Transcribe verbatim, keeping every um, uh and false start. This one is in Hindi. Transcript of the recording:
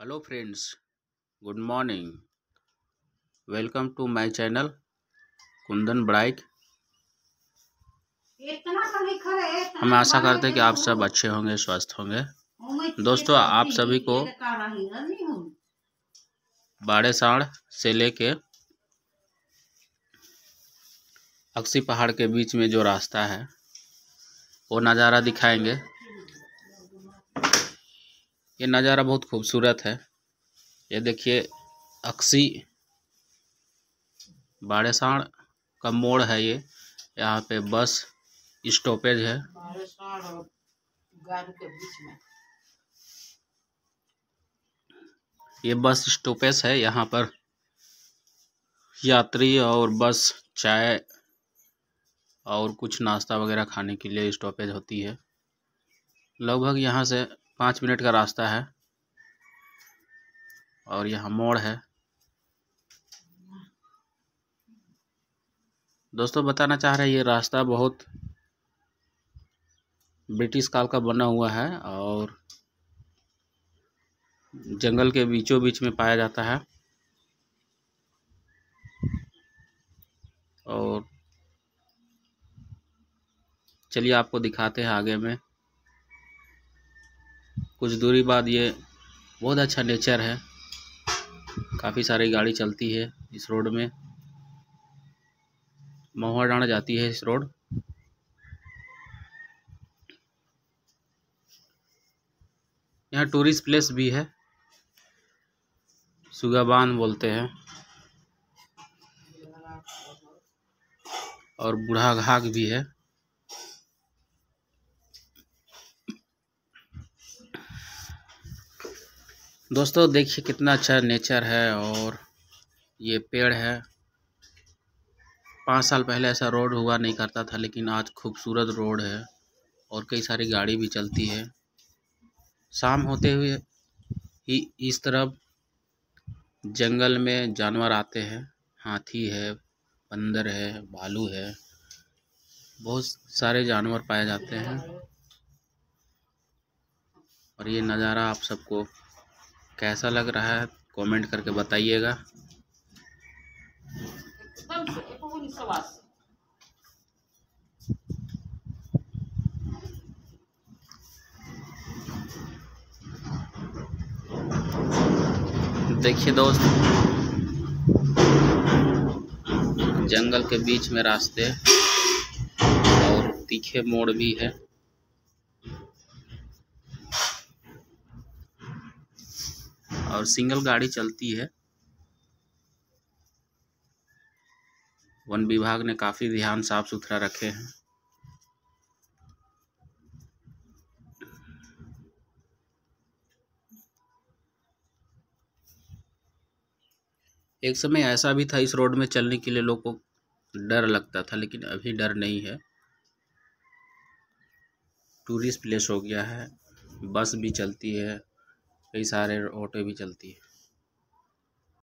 Hello friends, good morning. Welcome to my channel Kundan bike. हम आशा करते हैं कि आप सब अच्छे होंगे, स्वस्थ होंगे। दोस्तों, आप सभी को बाड़ेसाड़ से लेके अक्सी पहाड़ के बीच में जो रास्ता है वो नज़ारा दिखाएंगे। ये नज़ारा बहुत खूबसूरत है। ये देखिए, अक्सी बाड़ेसाड़ का मोड़ है। ये यहाँ पे बस स्टॉपेज है। ये बस स्टॉपेज है। यहाँ पर यात्री और बस चाय और कुछ नाश्ता वगैरह खाने के लिए स्टॉपेज होती है। लगभग यहाँ से पाँच मिनट का रास्ता है और यहाँ मोड़ है। दोस्तों, बताना चाह रहे हैं ये रास्ता बहुत ब्रिटिश काल का बना हुआ है और जंगल के बीचों बीच में पाया जाता है। और चलिए आपको दिखाते हैं आगे में। कुछ दूरी बाद ये बहुत अच्छा नेचर है। काफ़ी सारी गाड़ी चलती है इस रोड में। महुआ डांड जाती है इस रोड। यहाँ टूरिस्ट प्लेस भी है, सुगाबान बोलते हैं, और बूढ़ा घाघ भी है। दोस्तों देखिए कितना अच्छा नेचर है। और ये पेड़ है। पाँच साल पहले ऐसा रोड हुआ नहीं करता था, लेकिन आज खूबसूरत रोड है और कई सारी गाड़ी भी चलती है। शाम होते हुए ही इस तरफ जंगल में जानवर आते हैं। हाथी है, बंदर है, भालू है, बहुत सारे जानवर पाए जाते हैं। और ये नज़ारा आप सबको कैसा लग रहा है कमेंट करके बताइएगा। देखिए दोस्त, जंगल के बीच में रास्ते और तीखे मोड़ भी है। और सिंगल गाड़ी चलती है। वन विभाग ने काफ़ी ध्यान साफ सुथरा रखे हैं। एक समय ऐसा भी था इस रोड में चलने के लिए लोगों को डर लगता था, लेकिन अभी डर नहीं है। टूरिस्ट प्लेस हो गया है। बस भी चलती है, कई सारे ऑटो भी चलती है।